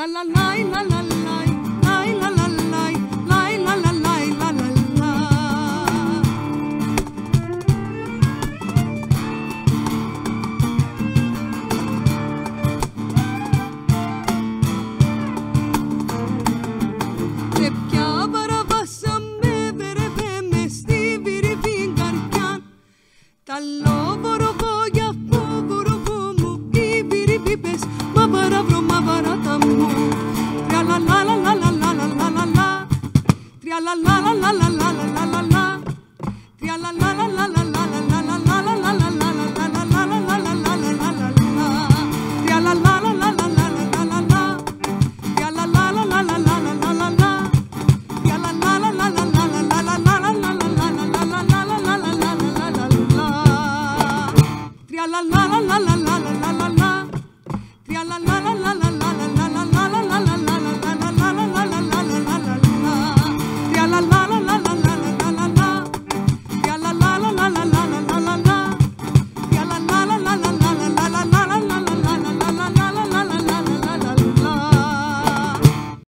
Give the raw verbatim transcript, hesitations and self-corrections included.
La la la la la la la la la la la la la la la la. Και πια παραβάσαμε βερεβέ μες στη βυρυβή καρδιά. Τα λόβοροβόγια φοβοροβό μου οι βυρυβίπες μα παραβρω μα βαράτα μου. Τρια λα λα λα λα λα λα λα λα. Τρια λα λα λα λα λα.